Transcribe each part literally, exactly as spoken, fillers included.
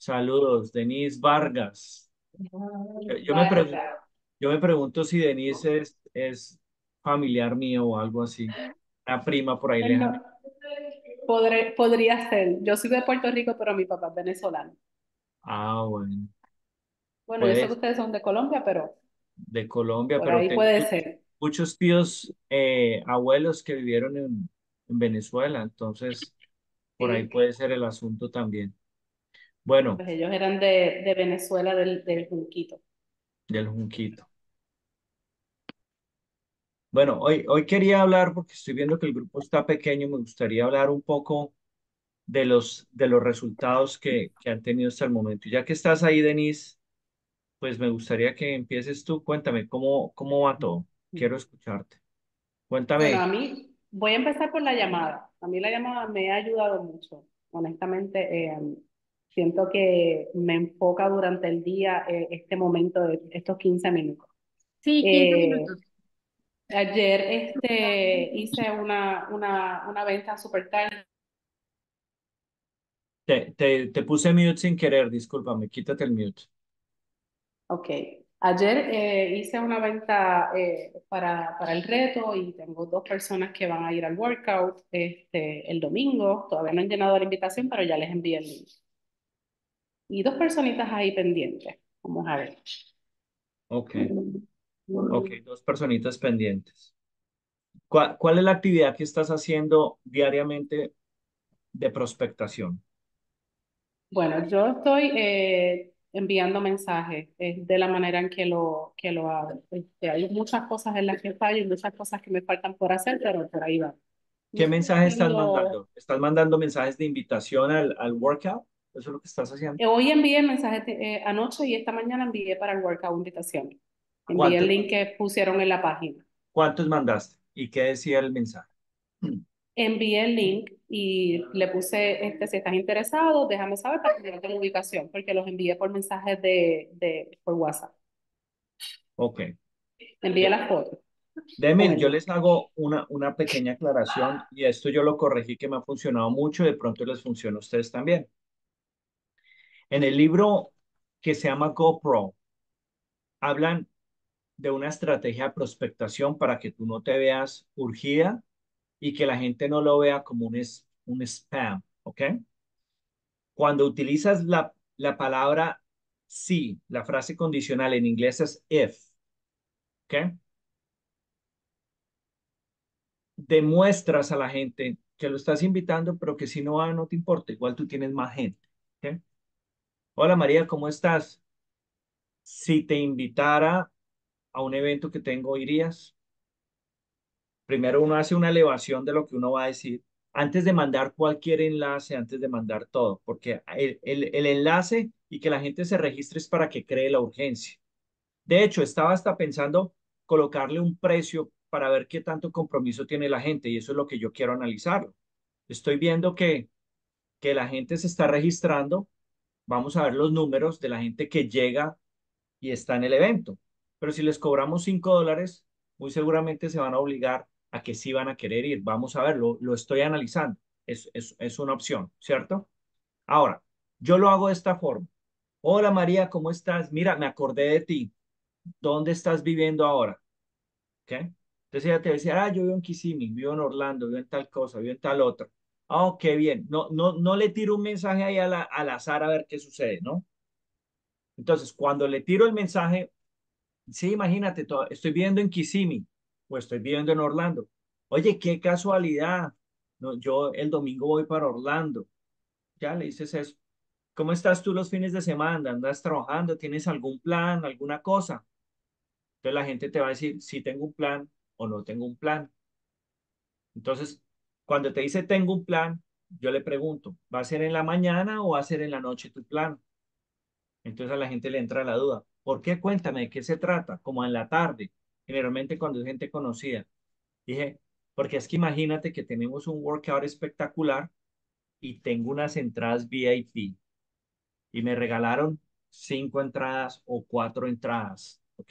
Saludos, Denise Vargas. Yo, yo me pregunto, Vargas. yo me pregunto si Denise es, es familiar mío o algo así. Una prima por ahí No, lejana. podré- podría ser. Yo soy de Puerto Rico, pero mi papá es venezolano. Ah, bueno. Bueno, yo sé que Pues ustedes son de Colombia, pero de Colombia, por pero ahí tengo puede muchos, ser. muchos tíos, eh, abuelos que vivieron en, en Venezuela, entonces por ahí Sí. puede ser el asunto también. Sí, Bueno, pues ellos eran de, de Venezuela, del, del Junquito. del Junquito. Bueno, hoy, hoy quería hablar, porque estoy viendo que el grupo está pequeño, me gustaría hablar un poco de los, de los resultados que, que han tenido hasta el momento. Y ya que estás ahí, Denise, pues me gustaría que empieces tú. Cuéntame, ¿cómo, cómo va todo? Quiero escucharte. Bueno, a Cuéntame, mí, voy a empezar por la llamada. A mí la llamada me ha ayudado mucho. Honestamente, eh, siento que me enfoca durante el día eh, este momento de estos quince minutos. Sí, quince Eh, minutos. Ayer este, hice una, una, una venta super tarde. te, te, te puse mute sin querer, discúlpame, quítate el mute. Ok. Ayer eh, hice una venta eh, para, para el reto y tengo dos personas que van a ir al workout este, el domingo. Todavía no han llenado la invitación, pero ya les envié el link. Y dos personitas ahí pendientes. Vamos a ver. Ok, ok, dos personitas pendientes. ¿Cuál, cuál es la actividad que estás haciendo diariamente de prospectación? Bueno, yo estoy eh, enviando mensajes eh, de la manera en que lo, que lo hago. Este, hay muchas cosas en las que fallo y muchas cosas que me faltan por hacer, pero por ahí va. ¿Qué mensaje estás Tengo, mandando? ¿Estás mandando mensajes de invitación al, al workout? ¿Eso es lo que estás haciendo? eh, hoy envié el mensaje eh, anoche y esta mañana envié para el workout invitación. Envié el ¿Cuántos, link que pusieron en la página. cuántos mandaste? ¿Y qué decía el mensaje? Envié el link y le puse, este, si estás interesado, déjame saber para que te la ubicación, porque los envié por mensajes de, de, por WhatsApp. Ok. Envié las fotos con Déjeme, el yo link. les hago una, una pequeña aclaración y esto yo lo corregí que me ha funcionado mucho, de pronto les funciona a ustedes también. En el libro que se llama GoPro, hablan de una estrategia de prospectación para que tú no te veas urgida y que la gente no lo vea como un, es, un spam, ¿ok? Cuando utilizas la, la palabra sí, la frase condicional en inglés es if, ¿ok? Demuestras a la gente que lo estás invitando, pero que si no va, no te importa, igual tú tienes más gente, ¿ok? Hola María, ¿cómo estás? Si te invitara a un evento que tengo, ¿irías? Primero uno hace una elevación de lo que uno va a decir antes de mandar cualquier enlace, antes de mandar todo, porque el, el, el enlace y que la gente se registre es para que cree la urgencia. De hecho, estaba hasta pensando colocarle un precio para ver qué tanto compromiso tiene la gente y eso es lo que yo quiero analizarlo. Estoy viendo que, que la gente se está registrando, vamos a ver los números de la gente que llega y está en el evento. Pero si les cobramos cinco dólares, muy seguramente se van a obligar a que sí van a querer ir. Vamos a verlo, lo estoy analizando. Es, es, es una opción, ¿cierto? Ahora, yo lo hago de esta forma. Hola María, ¿cómo estás? Mira, me acordé de ti. ¿Dónde estás viviendo ahora? ¿Ok? Entonces ella te decía, ah, yo vivo en Kissimmee, vivo en Orlando, vivo en tal cosa, vivo en tal otra. Ah, qué bien. No, no, no le tiro un mensaje ahí a la- al azar a ver qué sucede, ¿no? Entonces, cuando le tiro el mensaje, sí, imagínate, to- estoy viviendo en Kissimmee o estoy viviendo en Orlando. Oye, qué casualidad. No, yo el domingo voy para Orlando. Ya le dices eso. ¿Cómo estás tú los fines de semana? ¿Andas trabajando? ¿Tienes algún plan, alguna cosa? Entonces la gente te va a decir si tengo un plan o no tengo un plan. Entonces, cuando te dice tengo un plan, yo le pregunto, ¿va a ser en la mañana o va a ser en la noche tu plan? Entonces a la gente le entra la duda. ¿Por qué? Cuéntame, ¿de qué se trata? Como en la tarde, generalmente cuando es gente conocida. Dije, porque es que imagínate que tenemos un workout espectacular y tengo unas entradas V I P y me regalaron cinco entradas o cuatro entradas, ¿ok?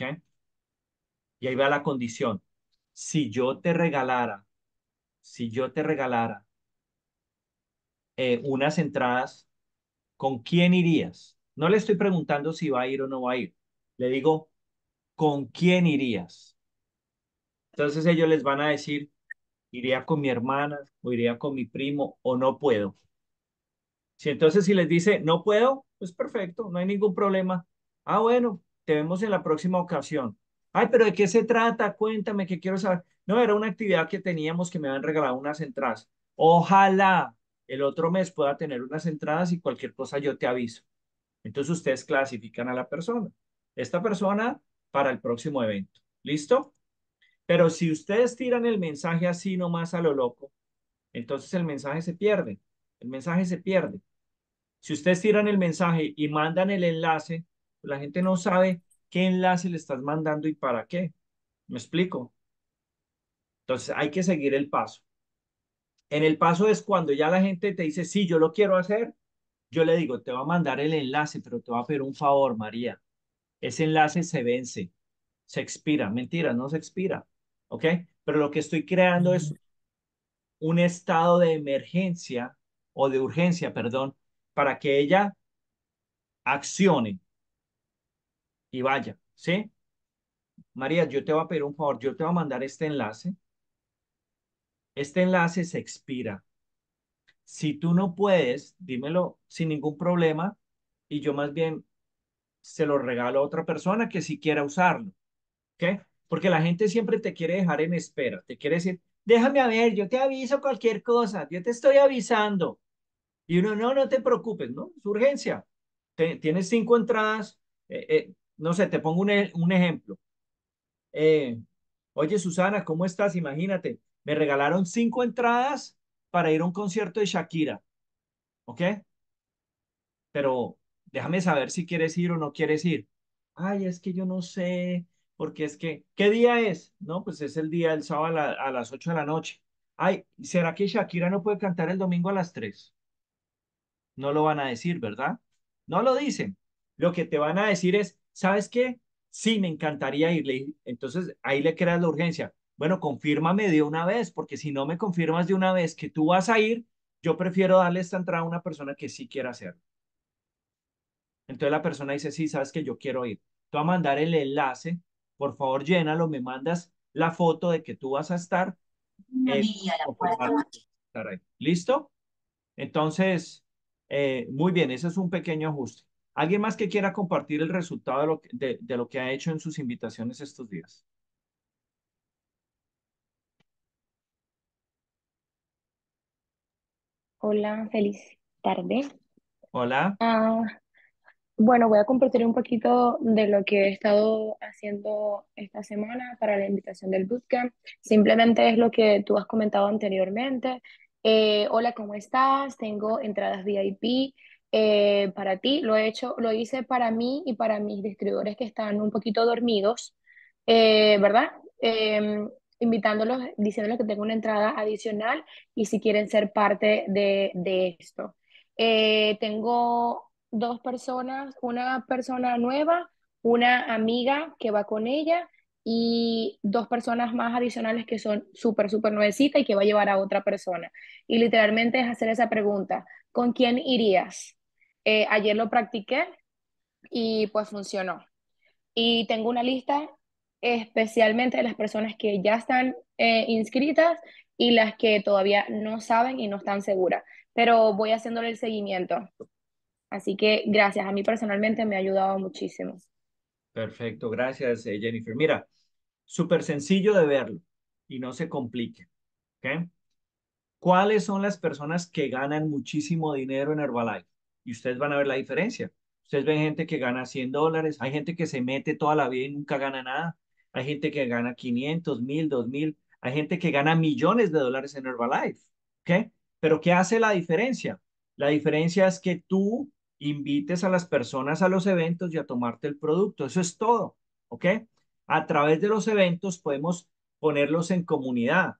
Y ahí va la condición. Si yo te regalara, si yo te regalara eh, unas entradas, ¿Con quién irías? No le estoy preguntando si va a ir o no va a ir. Le digo, ¿con quién irías? Entonces ellos les van a decir, iría con mi hermana o iría con mi primo o no puedo. Si entonces si les dice, no puedo, pues perfecto, no hay ningún problema. Ah, bueno, te vemos en la próxima ocasión. Ay, pero ¿de qué se trata? Cuéntame, que quiero saber. No, era una actividad que teníamos que me habían regalado unas entradas. Ojalá el otro mes pueda tener unas entradas y cualquier cosa yo te aviso. Entonces ustedes clasifican a la persona. Esta persona para el próximo evento. ¿Listo? Pero si ustedes tiran el mensaje así nomás a lo loco, entonces el mensaje se pierde. El mensaje se pierde. Si ustedes tiran el mensaje y mandan el enlace, pues la gente no sabe qué enlace le estás mandando y para qué. ¿Me explico? Entonces hay que seguir el paso. En el paso es cuando ya la gente te dice, sí, yo lo quiero hacer, yo le digo, te va a mandar el enlace, pero te va a pedir un favor, María. Ese enlace se vence, se expira. Mentira, no se expira. ¿Ok? Pero lo que estoy creando es un estado de emergencia o de urgencia, perdón, para que ella accione y vaya, ¿sí? María, yo te voy a pedir un favor, yo te voy a mandar este enlace. Este enlace se expira. Si tú no puedes, dímelo sin ningún problema y yo más bien se lo regalo a otra persona que sí quiera usarlo, ¿ok? Porque la gente siempre te quiere dejar en espera, te quiere decir, déjame a ver, yo te aviso cualquier cosa, yo te estoy avisando. Y uno, no, no te preocupes, ¿no? Es urgencia. Te- tienes cinco entradas, eh, eh, no sé, te pongo un, e- un ejemplo. Eh, Oye, Susana, ¿cómo estás? Imagínate, me regalaron cinco entradas para ir a un concierto de Shakira, ¿ok? Pero déjame saber si quieres ir o no quieres ir. Ay, es que yo no sé, porque es que, ¿qué día es? No, pues es el día del sábado a, la- a las ocho de la noche. Ay, ¿será que Shakira no puede cantar el domingo a las tres? No lo van a decir, ¿verdad? No lo dicen. Lo que te van a decir es, ¿sabes qué? Sí, me encantaría irle. Entonces ahí le creas la urgencia. Bueno, confírmame de una vez, porque si no me confirmas de una vez que tú vas a ir, yo prefiero darle esta entrada a una persona que sí quiera hacerlo. Entonces la persona dice, sí, sabes que yo quiero ir. Te voy a mandar el enlace, por favor, llénalo, me mandas la foto de que tú vas a estar, eh, confirmar que tú vas a estar ahí. ¿Listo? Entonces, eh, muy bien, ese es un pequeño ajuste. ¿Alguien más que quiera compartir el resultado de lo que, de, de lo que ha hecho en sus invitaciones estos días? Hola, feliz tarde. Hola. Ah, bueno, voy a compartir un poquito de lo que he estado haciendo esta semana para la invitación del bootcamp. Simplemente es lo que tú has comentado anteriormente. Eh, hola, ¿cómo estás? Tengo entradas V I P eh, para ti. Lo he hecho, lo hice para mí y para mis distribuidores que están un poquito dormidos, eh, ¿verdad? Eh, Invitándolos, diciéndoles que tengo una entrada adicional y si quieren ser parte de, de esto. Eh, tengo dos personas, una persona nueva, una amiga que va con ella y dos personas más adicionales que son súper, súper nuevecitas y que va a llevar a otra persona. Y literalmente es hacer esa pregunta, ¿con quién irías? Eh, ayer lo practiqué y pues funcionó. Y tengo una lista especialmente de las personas que ya están eh, inscritas y las que todavía no saben y no están seguras, pero voy haciéndole el seguimiento. Así que gracias, a mí personalmente me ha ayudado muchísimo. Perfecto, gracias, eh, Jennifer. Mira, súper sencillo de verlo y no se complique, ¿ok? ¿Cuáles son las personas que ganan muchísimo dinero en Herbalife? Y ustedes van a ver la diferencia. Ustedes ven gente que gana cien dólares, hay gente que se mete toda la vida y nunca gana nada, hay gente que gana quinientos, mil, dos mil, hay gente que gana millones de dólares en Herbalife. ¿Ok? Pero ¿qué hace la diferencia? La diferencia es que tú invites a las personas a los eventos y a tomarte el producto. Eso es todo. ¿Ok? A través de los eventos podemos ponerlos en comunidad.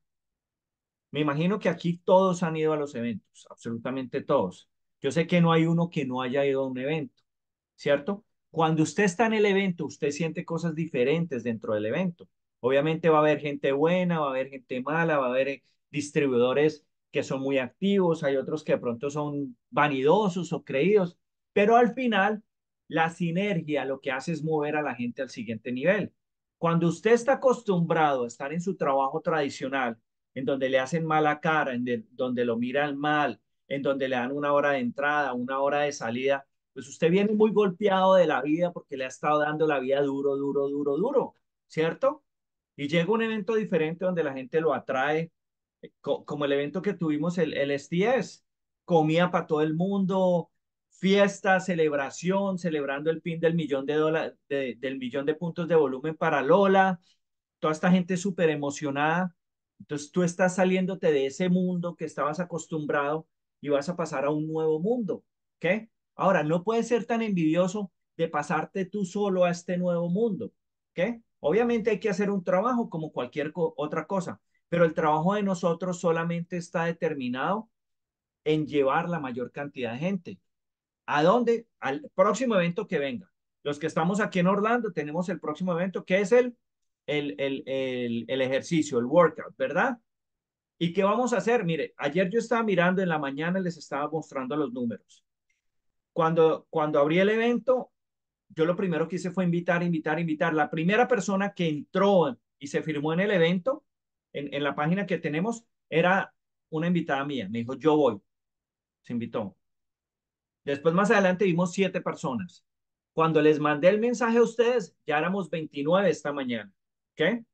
Me imagino que aquí todos han ido a los eventos, absolutamente todos. Yo sé que no hay uno que no haya ido a un evento, ¿cierto? Cuando usted está en el evento, usted siente cosas diferentes dentro del evento. Obviamente va a haber gente buena, va a haber gente mala, va a haber eh, distribuidores que son muy activos, hay otros que de pronto son vanidosos o creídos. Pero al final, la sinergia lo que hace es mover a la gente al siguiente nivel. Cuando usted está acostumbrado a estar en su trabajo tradicional, en donde le hacen mala cara, en de, donde lo miran mal, en donde le dan una hora de entrada, una hora de salida, pues usted viene muy golpeado de la vida porque le ha estado dando la vida duro, duro, duro, duro, ¿cierto? Y llega un evento diferente donde la gente lo atrae, co- como el evento que tuvimos, el, el S D S, comida para todo el mundo, fiesta, celebración, celebrando el pin del millón de dólares, de- del millón de puntos de volumen para Lola, toda esta gente súper emocionada. Entonces tú estás saliéndote de ese mundo que estabas acostumbrado y vas a pasar a un nuevo mundo, ¿ok? Ahora, no puedes ser tan envidioso de pasarte tú solo a este nuevo mundo, ¿ok? Obviamente hay que hacer un trabajo como cualquier co- otra cosa, pero el trabajo de nosotros solamente está determinado en llevar la mayor cantidad de gente. ¿A dónde? Al próximo evento que venga. Los que estamos aquí en Orlando tenemos el próximo evento que es el, el, el, el, el ejercicio, el workout, ¿verdad? ¿Y qué vamos a hacer? Mire, ayer yo estaba mirando en la mañana, les estaba mostrando los números. Cuando, cuando abrí el evento, yo lo primero que hice fue invitar, invitar, invitar. La primera persona que entró y se firmó en el evento, en, en la página que tenemos, era una invitada mía. Me dijo, yo voy. Se invitó. Después, más adelante, vimos siete personas. Cuando les mandé el mensaje a ustedes, ya éramos veintinueve esta mañana. ¿Ok?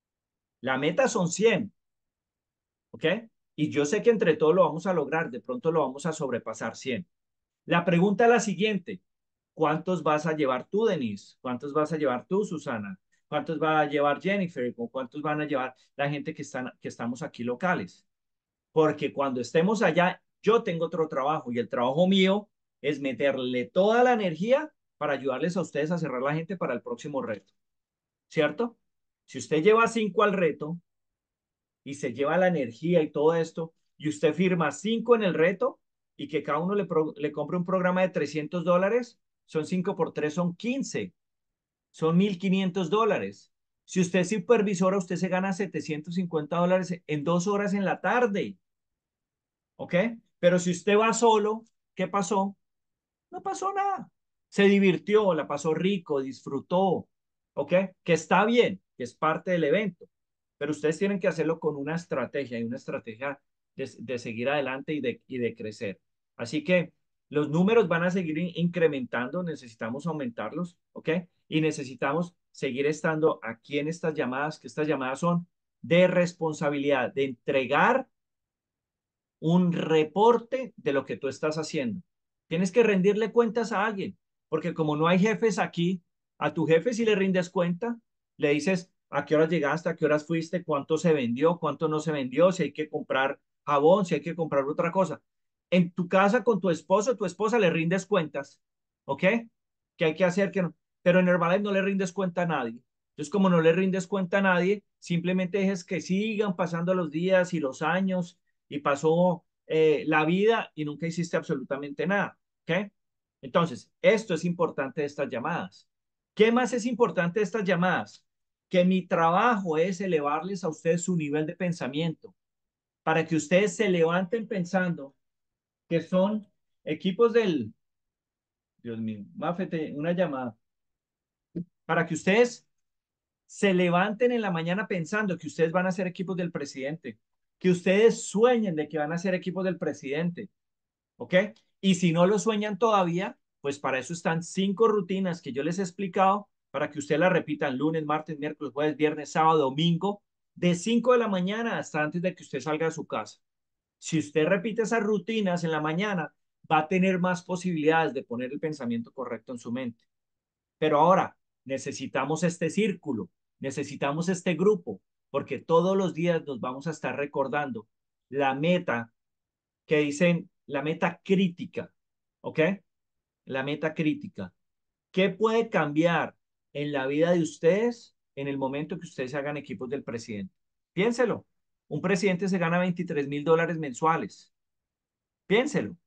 La meta son cien. ¿Ok? Y yo sé que entre todos lo vamos a lograr. De pronto lo vamos a sobrepasar cien. La pregunta es la siguiente. ¿Cuántos vas a llevar tú, Denise? ¿Cuántos vas a llevar tú, Susana? ¿Cuántos va a llevar Jennifer? ¿O cuántos van a llevar la gente que, están, que estamos aquí locales? Porque cuando estemos allá, yo tengo otro trabajo y el trabajo mío es meterle toda la energía para ayudarles a ustedes a cerrar la gente para el próximo reto, ¿cierto? Si usted lleva cinco al reto y se lleva la energía y todo esto, y usted firma cinco en el reto y que cada uno le, pro, le compre un programa de trescientos dólares, son cinco por tres, son quince, son mil quinientos dólares. Si usted es supervisora, usted se gana setecientos cincuenta dólares en dos horas en la tarde. ¿Ok? Pero si usted va solo, ¿qué pasó? No pasó nada. Se divirtió, la pasó rico, disfrutó, ¿ok? Que está bien, que es parte del evento, pero ustedes tienen que hacerlo con una estrategia y una estrategia de, de seguir adelante y de, y de crecer. Así que los números van a seguir in- incrementando, necesitamos aumentarlos, ¿ok? Y necesitamos seguir estando aquí en estas llamadas, que estas llamadas son de responsabilidad, de entregar un reporte de lo que tú estás haciendo. Tienes que rendirle cuentas a alguien, porque como no hay jefes aquí, a tu jefe si le rindes cuenta, le dices a qué horas llegaste, a qué horas fuiste, cuánto se vendió, cuánto no se vendió, si hay que comprar jabón, si hay que comprar otra cosa. En tu casa con tu esposo, tu esposa le rindes cuentas, ¿ok? ¿Qué hay que hacer? Que no? Pero en Herbalife no le rindes cuenta a nadie. Entonces, como no le rindes cuenta a nadie, simplemente dejes que sigan pasando los días y los años y pasó eh, la vida y nunca hiciste absolutamente nada. ¿Ok? Entonces, esto es importante de estas llamadas. ¿Qué más es importante de estas llamadas? Que mi trabajo es elevarles a ustedes su nivel de pensamiento para que ustedes se levanten pensando que son equipos del, Dios mío, Mafete, una llamada, para que ustedes se levanten en la mañana pensando que ustedes van a ser equipos del presidente, que ustedes sueñen de que van a ser equipos del presidente, ¿ok? Y si no lo sueñan todavía, pues para eso están cinco rutinas que yo les he explicado para que usted las repitan lunes, martes, miércoles, jueves, viernes, sábado, domingo, de cinco de la mañana hasta antes de que usted salga de su casa. Si usted repite esas rutinas en la mañana, va a tener más posibilidades de poner el pensamiento correcto en su mente. Pero ahora necesitamos este círculo, necesitamos este grupo, porque todos los días nos vamos a estar recordando la meta que dicen la meta crítica, ¿ok? La meta crítica. ¿Qué puede cambiar en la vida de ustedes en el momento que ustedes se hagan equipos del presidente? Piénselo. Un presidente se gana veintitrés mil dólares mensuales. Piénselo,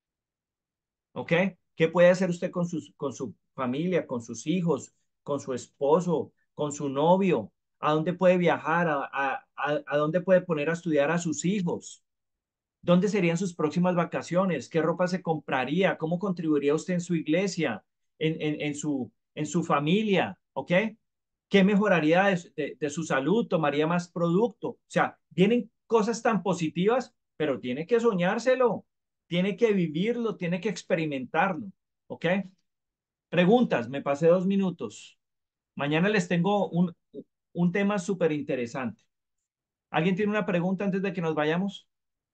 ¿ok? ¿Qué puede hacer usted con, sus, con su familia, con sus hijos, con su esposo, con su novio? ¿A dónde puede viajar? ¿A, a, a, a dónde puede poner a estudiar a sus hijos? ¿Dónde serían sus próximas vacaciones? ¿Qué ropa se compraría? ¿Cómo contribuiría usted en su iglesia, en, en, en su, en su familia? ¿Ok? ¿Qué mejoraría de, de, de su salud? ¿Tomaría más producto? O sea, vienen cosas tan positivas, pero tiene que soñárselo, tiene que vivirlo, tiene que experimentarlo. ¿Ok? Preguntas, me pasé dos minutos. Mañana les tengo un, un tema súper interesante. ¿Alguien tiene una pregunta antes de que nos vayamos?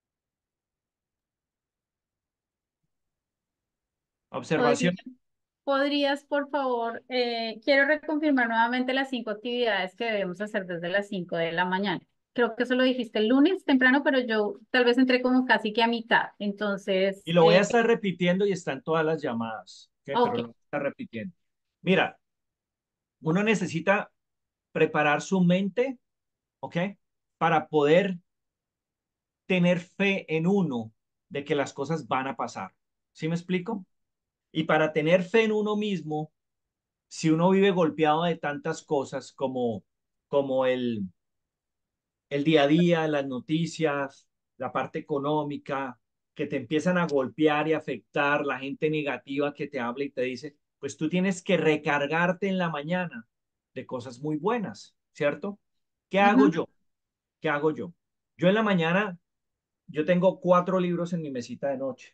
Podría- Observación. ¿Podrías, por favor, eh, quiero reconfirmar nuevamente las cinco actividades que debemos hacer desde las cinco de la mañana? Creo que eso lo dijiste el lunes temprano, pero yo tal vez entré como casi que a mitad. Y Entonces, lo voy a eh, estar repitiendo y está en todas las llamadas, ¿ok? Pero ok, lo voy a estar repitiendo. Mira, uno necesita preparar su mente, ¿ok? Para poder tener fe en uno de que las cosas van a pasar. ¿Sí me explico? Y para tener fe en uno mismo, si uno vive golpeado de tantas cosas como, como el, el día a día, las noticias, la parte económica, que te empiezan a golpear y afectar, la gente negativa que te habla y te dice, pues tú tienes que recargarte en la mañana de cosas muy buenas, ¿cierto? ¿Qué hago ujú, yo? ¿Qué hago yo? Yo en la mañana, yo tengo cuatro libros en mi mesita de noche.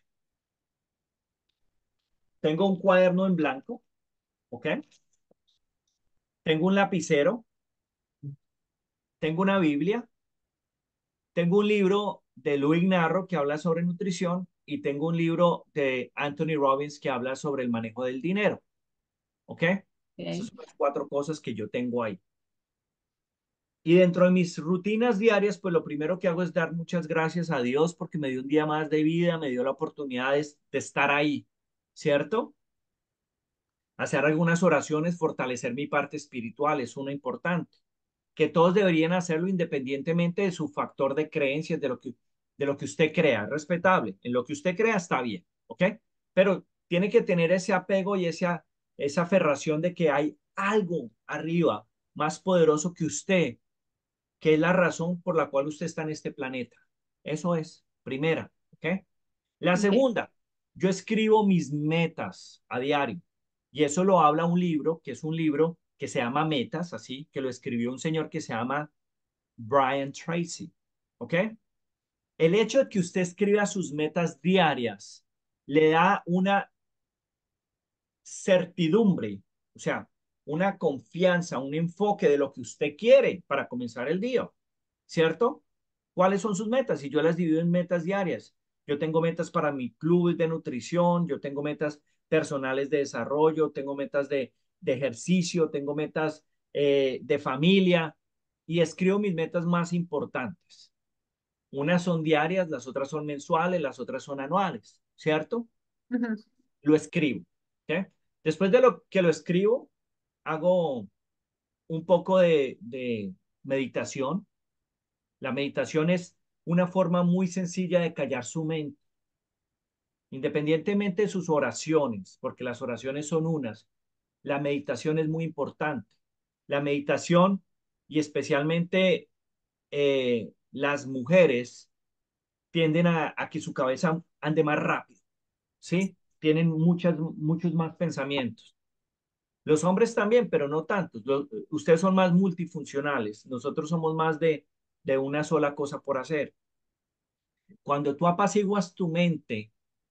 Tengo un cuaderno en blanco, ¿ok? Tengo un lapicero, tengo una Biblia, tengo un libro de Luis Narro que habla sobre nutrición y tengo un libro de Anthony Robbins que habla sobre el manejo del dinero. ¿Ok? Esas ok, son las cuatro cosas que yo tengo ahí. Y dentro de mis rutinas diarias, pues lo primero que hago es dar muchas gracias a Dios porque me dio un día más de vida, me dio la oportunidad de, de estar ahí, ¿cierto? Hacer algunas oraciones, fortalecer mi parte espiritual es una importante. Que todos deberían hacerlo independientemente de su factor de creencias, de lo que, de lo que usted crea, es respetable. En lo que usted crea está bien, ¿ok? Pero tiene que tener ese apego y esa, esa aferración de que hay algo arriba más poderoso que usted, que es la razón por la cual usted está en este planeta. Eso es, primera, ¿ok? La ok, segunda, yo escribo mis metas a diario y eso lo habla un libro, que es un libro que se llama Metas, así, que lo escribió un señor que se llama Brian Tracy, ¿ok? El hecho de que usted escriba sus metas diarias le da una certidumbre, o sea, una confianza, un enfoque de lo que usted quiere para comenzar el día, ¿cierto? ¿Cuáles son sus metas? Y yo las divido en metas diarias. Yo tengo metas para mi club de nutrición, yo tengo metas personales de desarrollo, tengo metas de, de ejercicio, tengo metas eh, de familia y escribo mis metas más importantes. Unas son diarias, las otras son mensuales, las otras son anuales, ¿cierto? ujú, Lo escribo. ¿Ok? Después de lo que lo escribo, hago un poco de, de meditación. La meditación es una forma muy sencilla de callar su mente, independientemente de sus oraciones, porque las oraciones son unas. La meditación es muy importante. La meditación y especialmente eh, las mujeres tienden a, a que su cabeza ande más rápido, ¿sí? Tienen muchas, muchos más pensamientos. Los hombres también, pero no tantos. Los, ustedes son más multifuncionales. Nosotros somos más de, de una sola cosa por hacer. Cuando tú apaciguas tu mente,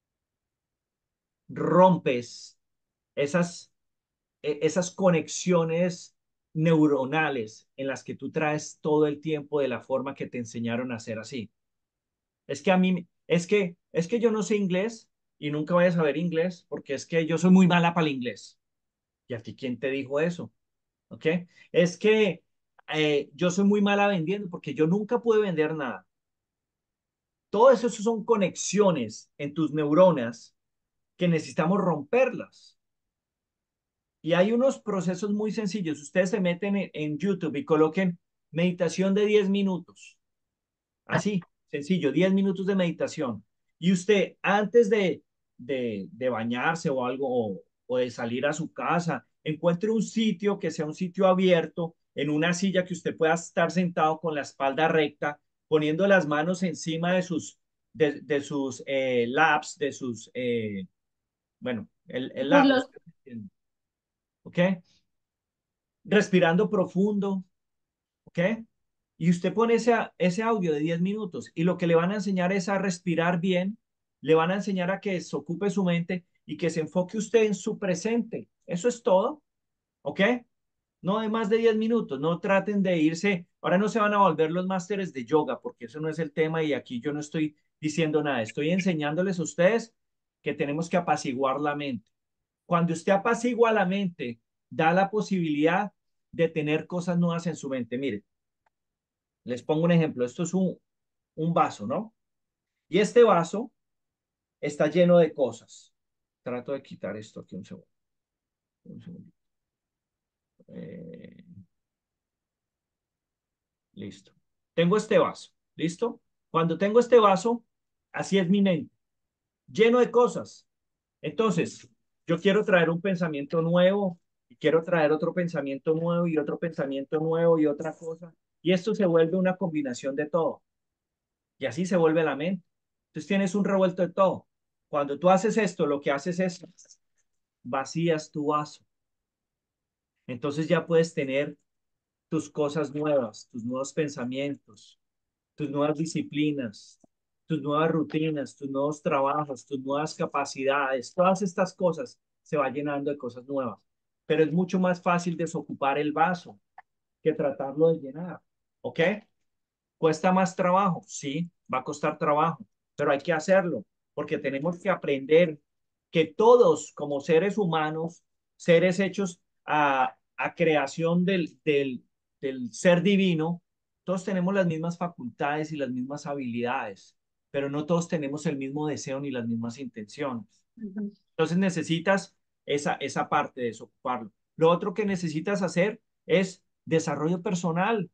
rompes esas, e- esas conexiones neuronales en las que tú traes todo el tiempo de la forma que te enseñaron a hacer así. Es que a mí, es que, es que yo no sé inglés y nunca voy a saber inglés porque es que yo soy muy mala para el inglés. ¿Y a ti quién te dijo eso? ¿Ok? Es que eh, yo soy muy mala vendiendo porque yo nunca pude vender nada. Todo eso son conexiones en tus neuronas que necesitamos romperlas. Y hay unos procesos muy sencillos. Ustedes se meten en, en YouTube y coloquen meditación de diez minutos. Así, sencillo, diez minutos de meditación. Y usted, antes de, de, de bañarse o algo, o, o de salir a su casa, encuentre un sitio que sea un sitio abierto, en una silla que usted pueda estar sentado con la espalda recta, poniendo las manos encima de sus, de, de sus eh, labs, de sus, eh, bueno, el, el Pues lab, los, ¿usted me entiende? ¿Ok? Respirando profundo, ¿ok? Y usted pone ese, ese audio de diez minutos y lo que le van a enseñar es a respirar bien, le van a enseñar a que se ocupe su mente y que se enfoque usted en su presente. Eso es todo, ¿ok? No de más de diez minutos, no traten de irse, ahora no se van a volver los másteres de yoga, porque eso no es el tema y aquí yo no estoy diciendo nada, estoy enseñándoles a ustedes que tenemos que apaciguar la mente. Cuando usted apacigua la mente, da la posibilidad de tener cosas nuevas en su mente. Mire, les pongo un ejemplo, esto es un, un vaso, ¿no? Y este vaso está lleno de cosas. Trato de quitar esto aquí un segundo. Un segundo. Eh, listo. Tengo este vaso, ¿listo? Cuando tengo este vaso, así es mi mente, lleno de cosas. Entonces, yo quiero traer un pensamiento nuevo y quiero traer otro pensamiento nuevo y otro pensamiento nuevo y otra cosa. Y esto se vuelve una combinación de todo. Y así se vuelve la mente. Entonces tienes un revuelto de todo. Cuando tú haces esto, lo que haces es vacías tu vaso. Entonces ya puedes tener tus cosas nuevas, tus nuevos pensamientos, tus nuevas disciplinas, tus nuevas rutinas, tus nuevos trabajos, tus nuevas capacidades, todas estas cosas se va llenando de cosas nuevas. Pero es mucho más fácil desocupar el vaso que tratarlo de llenar. ¿Ok? ¿Cuesta más trabajo? Sí, va a costar trabajo, pero hay que hacerlo porque tenemos que aprender que todos como seres humanos, seres hechos a, a creación del, del, del ser divino, todos tenemos las mismas facultades y las mismas habilidades, pero no todos tenemos el mismo deseo ni las mismas intenciones. Ujú. Entonces necesitas esa, esa parte de desocuparlo. Lo otro que necesitas hacer es desarrollo personal.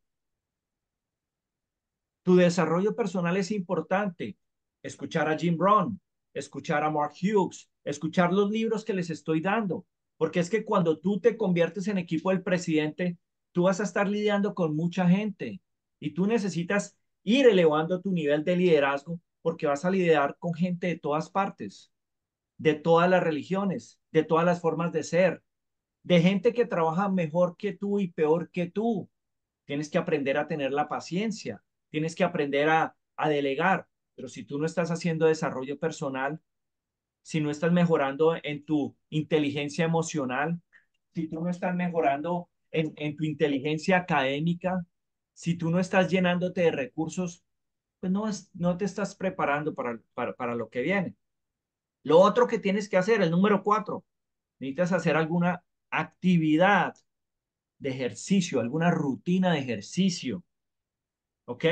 Tu desarrollo personal es importante. Escuchar a Jim Rohn, escuchar a Mark Hughes, escuchar los libros que les estoy dando, porque es que cuando tú te conviertes en equipo del presidente, tú vas a estar lidiando con mucha gente y tú necesitas ir elevando tu nivel de liderazgo porque vas a lidiar con gente de todas partes, de todas las religiones, de todas las formas de ser, de gente que trabaja mejor que tú y peor que tú. Tienes que aprender a tener la paciencia, tienes que aprender a, a delegar, pero si tú no estás haciendo desarrollo personal, si no estás mejorando en tu inteligencia emocional, si tú no estás mejorando en, en tu inteligencia académica, si tú no estás llenándote de recursos, pues no, es, no te estás preparando para, para, para lo que viene. Lo otro que tienes que hacer, el número cuatro, necesitas hacer alguna actividad de ejercicio, alguna rutina de ejercicio, ¿ok?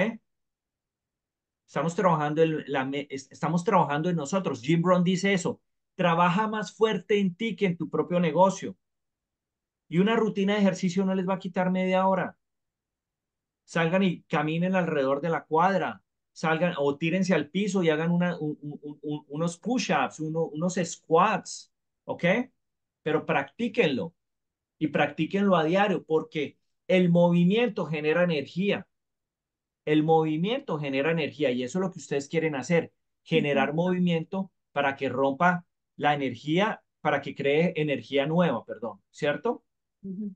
Estamos trabajando en la, estamos trabajando en nosotros. Jim Rohn dice eso. Trabaja más fuerte en ti que en tu propio negocio. Y una rutina de ejercicio no les va a quitar media hora. Salgan y caminen alrededor de la cuadra. Salgan o tírense al piso y hagan una, un, un, un, unos push-ups, uno, unos squats. ¿Ok? Pero practíquenlo y practíquenlo a diario porque el movimiento genera energía. El movimiento genera energía y eso es lo que ustedes quieren hacer, Ujú. generar movimiento para que rompa la energía, para que cree energía nueva, perdón, ¿cierto? Ujú.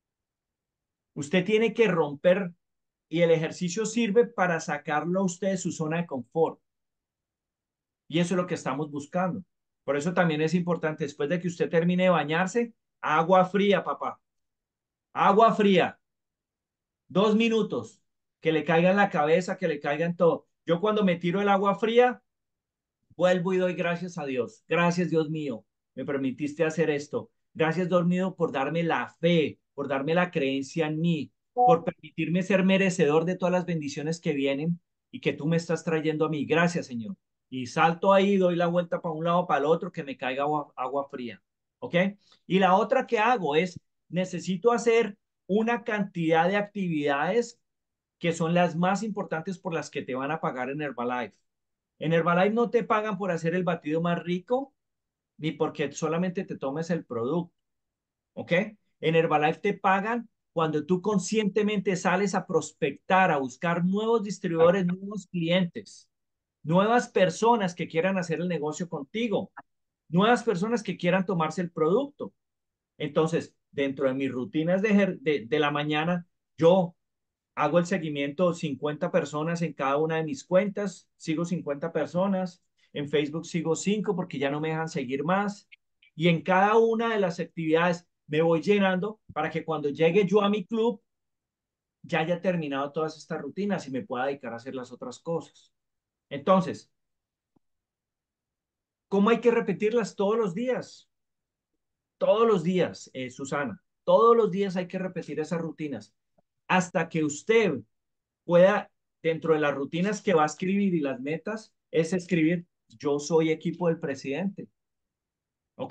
Usted tiene que romper y el ejercicio sirve para sacarlo a usted de su zona de confort y eso es lo que estamos buscando. Por eso también es importante, después de que usted termine de bañarse, agua fría, papá, agua fría, dos minutos, que le caiga en la cabeza, que le caiga en todo. Yo cuando me tiro el agua fría, vuelvo y doy gracias a Dios. Gracias, Dios mío, me permitiste hacer esto. Gracias, Dios mío, por darme la fe, por darme la creencia en mí, por permitirme ser merecedor de todas las bendiciones que vienen y que tú me estás trayendo a mí. Gracias, Señor. Y salto ahí, doy la vuelta para un lado, para el otro, que me caiga agua, agua fría. ¿Ok? Y la otra que hago es, necesito hacer una cantidad de actividades que son las más importantes por las que te van a pagar en Herbalife. En Herbalife no te pagan por hacer el batido más rico, ni porque solamente te tomes el producto, ¿ok? En Herbalife te pagan cuando tú conscientemente sales a prospectar, a buscar nuevos distribuidores, nuevos clientes. nuevas personas que quieran hacer el negocio contigo, nuevas personas que quieran tomarse el producto. Entonces, dentro de mis rutinas de, de, de la mañana, yo hago el seguimiento cincuenta personas en cada una de mis cuentas, sigo cincuenta personas, en Facebook sigo cinco porque ya no me dejan seguir más, y en cada una de las actividades me voy llenando para que cuando llegue yo a mi club ya haya terminado todas estas rutinas y me pueda dedicar a hacer las otras cosas. Entonces, ¿cómo hay que repetirlas todos los días? Todos los días, eh, Susana, todos los días hay que repetir esas rutinas hasta que usted pueda, dentro de las rutinas que va a escribir y las metas, es escribir, yo soy equipo del presidente, ¿ok?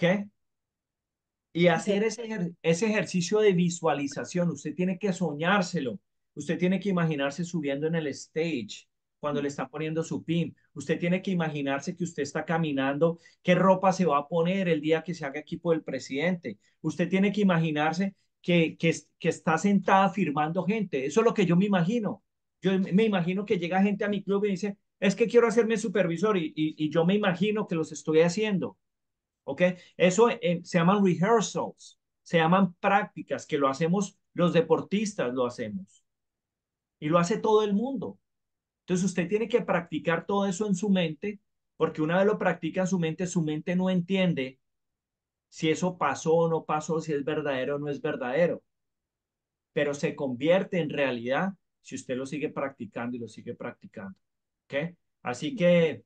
Y hacer Ok. ese, ejer- ese ejercicio de visualización, usted tiene que soñárselo, usted tiene que imaginarse subiendo en el stage cuando le están poniendo su pin, usted tiene que imaginarse que usted está caminando, qué ropa se va a poner el día que se haga equipo del presidente, usted tiene que imaginarse que, que, que está sentada firmando gente, eso es lo que yo me imagino. Yo me imagino que llega gente a mi club y dice, es que quiero hacerme supervisor y, y, y yo me imagino que los estoy haciendo. ¿Ok? Eso eh, se llaman rehearsals, se llaman prácticas que lo hacemos los deportistas, lo hacemos y lo hace todo el mundo. Entonces usted tiene que practicar todo eso en su mente, porque una vez lo practica en su mente, su mente no entiende si eso pasó o no pasó, si es verdadero o no es verdadero, pero se convierte en realidad si usted lo sigue practicando y lo sigue practicando. ¿Ok? Así que,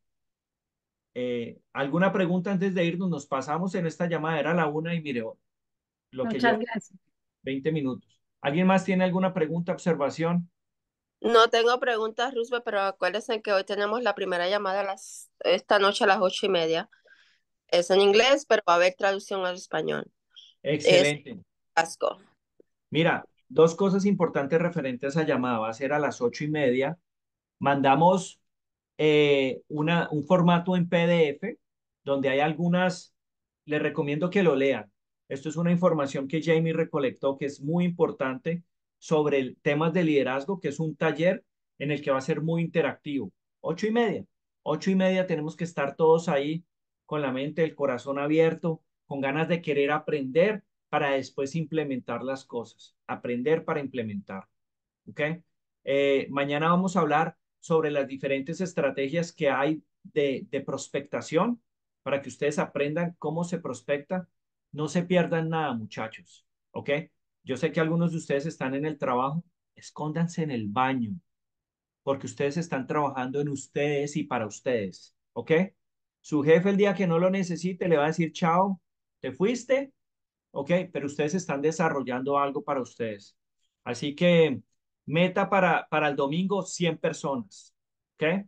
eh, ¿alguna pregunta antes de irnos? Nos pasamos en esta llamada, era la una y mire, lo que Muchas lleva gracias. veinte minutos. ¿Alguien más tiene alguna pregunta, observación? No tengo preguntas, Roosevelt, pero acuérdense que hoy tenemos la primera llamada a las, esta noche a las ocho y media. Es en inglés, pero va a haber traducción al español. Es Excelente. Casco. Mira, dos cosas importantes referentes a esa llamada. Va a ser a las ocho y media. Mandamos eh, una, un formato en P D F donde hay algunas, les recomiendo que lo lean. Esto es una información que Jamie recolectó que es muy importante sobre el, temas de liderazgo, que es un taller en el que va a ser muy interactivo. Ocho y media. Ocho y media tenemos que estar todos ahí con la mente, el corazón abierto, con ganas de querer aprender para después implementar las cosas. Aprender para implementar. ¿Ok? Eh, mañana vamos a hablar sobre las diferentes estrategias que hay de, de prospectación para que ustedes aprendan cómo se prospecta. No se pierdan nada, muchachos. ¿Ok? Yo sé que algunos de ustedes están en el trabajo. Escóndanse en el baño porque ustedes están trabajando en ustedes y para ustedes. ¿Ok? Su jefe el día que no lo necesite le va a decir, chao, te fuiste. ¿Ok? Pero ustedes están desarrollando algo para ustedes. Así que meta para, para el domingo cien personas. ¿Ok?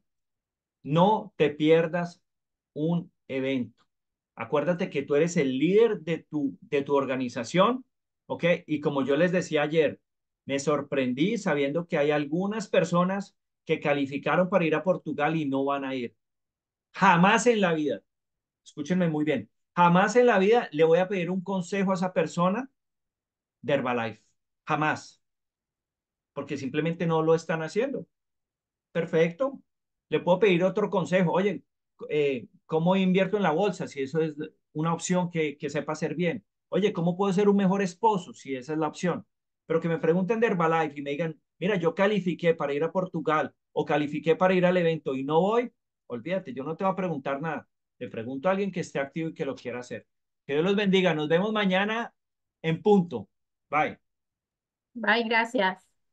No te pierdas un evento. Acuérdate que tú eres el líder de tu, de tu organización. ¿Ok? Y como yo les decía ayer, me sorprendí sabiendo que hay algunas personas que calificaron para ir a Portugal y no van a ir. Jamás en la vida, escúchenme muy bien, jamás en la vida le voy a pedir un consejo a esa persona de Herbalife. Jamás, porque simplemente no lo están haciendo. Perfecto. Le puedo pedir otro consejo. Oye, eh, ¿cómo invierto en la bolsa? Si eso es una opción que, que sepa hacer bien. Oye, ¿cómo puedo ser un mejor esposo? Si esa es la opción. Pero que me pregunten de Herbalife y me digan, mira, yo califiqué para ir a Portugal o califiqué para ir al evento y no voy, olvídate, yo no te voy a preguntar nada. Le pregunto a alguien que esté activo y que lo quiera hacer. Que Dios los bendiga. Nos vemos mañana en punto. Bye. Bye, gracias.